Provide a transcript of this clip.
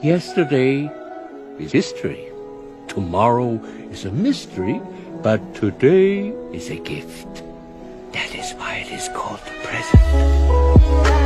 Yesterday is history. Tomorrow is a mystery, but today is a gift. That is why it is called the present.